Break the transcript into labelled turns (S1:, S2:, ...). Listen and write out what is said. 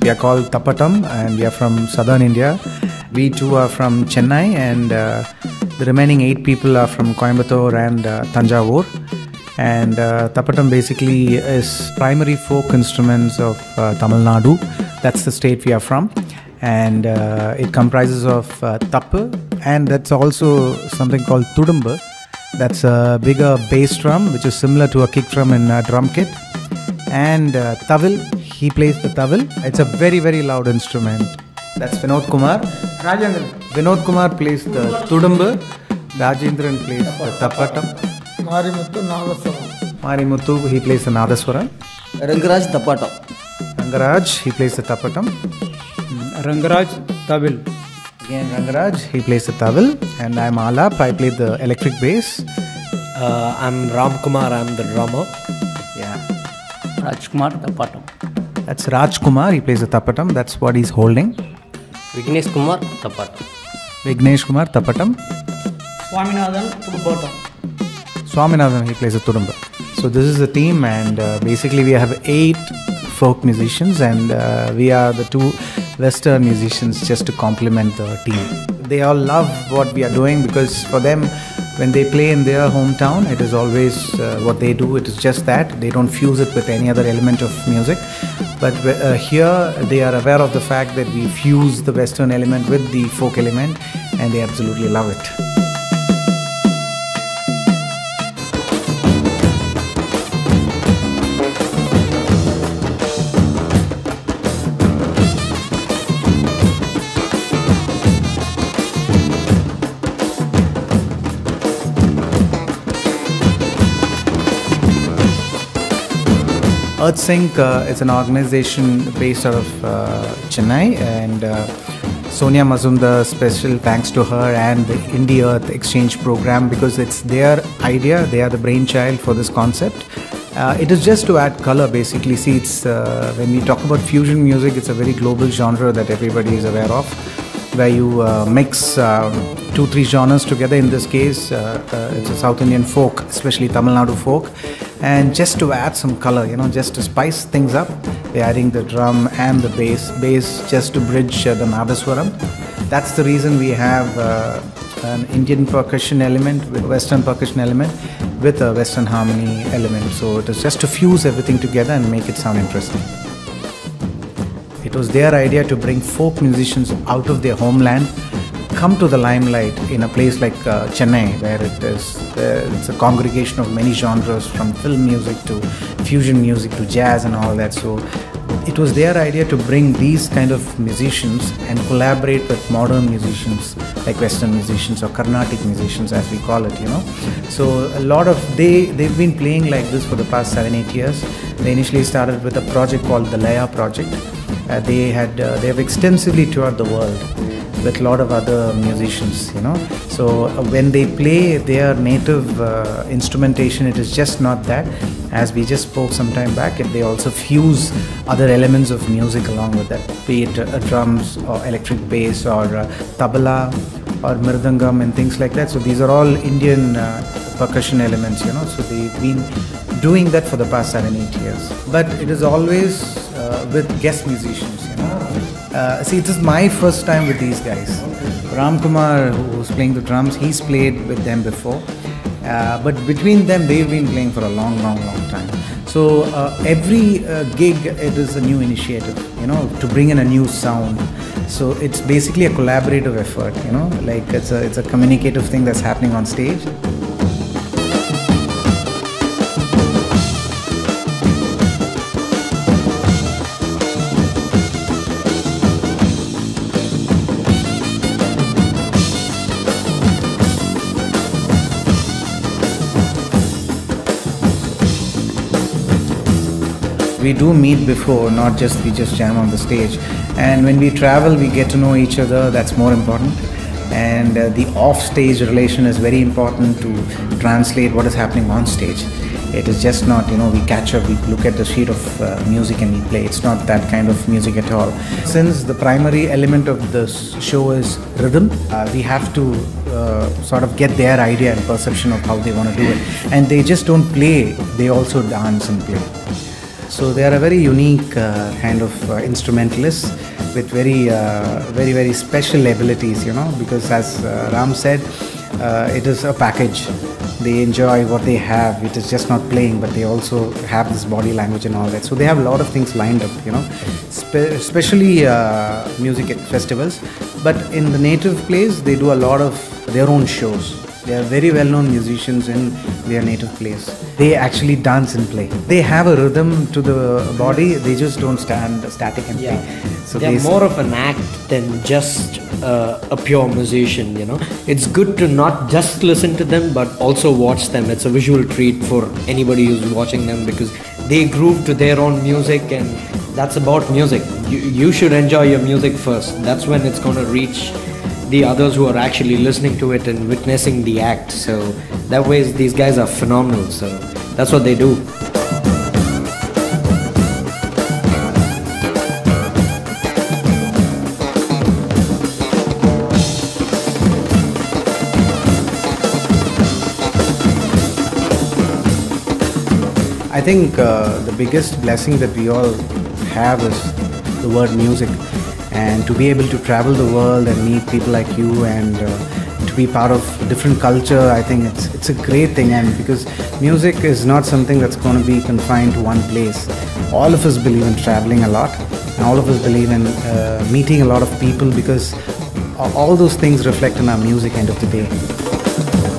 S1: We are called Tapatham and we are from southern India. We two are from Chennai and the remaining 8 people are from Coimbatore and Tanjavur. And Tapatham basically is primary folk instruments of Tamil Nadu. That's the state we are from. And it comprises of Tappu, and that's also something called Tudumbu. That's a bigger bass drum which is similar to a kick drum in a drum kit. And Tawil, he plays the Tawil. It's a very, very loud instrument. That's Vinod Kumar.
S2: Rajendran.
S1: Vinod Kumar plays the Tudumbu. Rajendran plays the Tapatham.
S2: Marimuthu Nagaswaram.
S1: Marimuthu, he plays the Nadaswaram.
S3: Rangaraj Tapatham.
S1: Rangaraj, he plays the Tapatham.
S2: Rangaraj Tawil.
S1: Again Rangaraj, he plays the Tawil. And I'm Alap, I play the electric bass.
S4: I'm Ram Kumar, I'm the drummer.
S1: Yeah.
S3: Rajkumar Tapatham.
S1: That's Raj Kumar, he plays the Tapatham. That's what he's holding.
S3: Vignesh Kumar Tapatham.
S1: Vignesh Kumar Tapatham.
S2: Swaminathan Tudumbu.
S1: Swaminathan, he plays the Tudumbu. So this is the team, and basically we have 8 folk musicians, and we are the 2 Western musicians just to complement the team. They all love what we are doing because for them, when they play in their hometown, it is always what they do. It is just that. They don't fuse it with any other element of music. But here, they are aware of the fact that we fuse the Western element with the folk element, and they absolutely love it. EarthSync is an organization based out of Chennai, and Sonia Mazumdar, special thanks to her and the Indie Earth Exchange program, because it's their idea. They are the brainchild for this concept. It is just to add color, basically. See, it's when we talk about fusion music, it's a very global genre that everybody is aware of, where you mix 2-3 genres together. In this case, it's a South Indian folk, especially Tamil Nadu folk. And just to add some color, just to spice things up, we're adding the drum and the bass just to bridge the Nadaswaram. That's the reason we have an Indian percussion element with Western percussion element with a Western harmony element. So it is just to fuse everything together and make it sound interesting. It was their idea to bring folk musicians out of their homeland, come to the limelight in a place like Chennai, where it's a congregation of many genres, from film music to fusion music to jazz and all that. So it was their idea to bring these kind of musicians and collaborate with modern musicians like Western musicians or Carnatic musicians, as we call it, So a lot of they've been playing like this for the past 7-8 years. They initially started with a project called the Laya Project. They have extensively toured the world with a lot of other musicians, So when they play their native instrumentation, it is just not that. As we just spoke some time back, they also fuse other elements of music along with that, be it drums or electric bass or tabla or mirdangam and things like that. So these are all Indian percussion elements, So they've been doing that for the past 7-8 years. But it is always with guest musicians, See, this is my first time with these guys. Ram Kumar, who's playing the drums, he's played with them before. But between them, they've been playing for a long time. So every gig, it is a new initiative, to bring in a new sound. So it's basically a collaborative effort, like it's a communicative thing that's happening on stage. We do meet before, not just we just jam on the stage. And when we travel, we get to know each other. That's more important. And the off-stage relation is very important to translate what is happening on stage. It is just not, we catch up, we look at the sheet of music and we play. It's not that kind of music at all. Since the primary element of this show is rhythm, we have to sort of get their idea and perception of how they want to do it. And they just don't play, they also dance and play. So they are a very unique kind of instrumentalists with very special abilities, because as Ram said, it is a package. They enjoy what they have. It is just not playing, but they also have this body language and all that. So they have a lot of things lined up, especially music at festivals. But in the native place, they do a lot of their own shows. They are very well-known musicians in their native place. They actually dance and play. They have a rhythm to the body. They just don't stand static and play. So
S4: they're more of an act than just a pure musician, It's good to not just listen to them, but also watch them. It's a visual treat for anybody who's watching them because they groove to their own music, and that's about music. You should enjoy your music first. That's when it's going to reach the others who are actually listening to it and witnessing the act. So that way these guys are phenomenal. So that's what they do.
S1: I think the biggest blessing that we all have is the word music, and to be able to travel the world and meet people like you and to be part of different culture, I think it's a great thing. And because music is not something that's going to be confined to one place. All of us believe in traveling a lot, and all of us believe in meeting a lot of people, because all those things reflect in our music end of the day.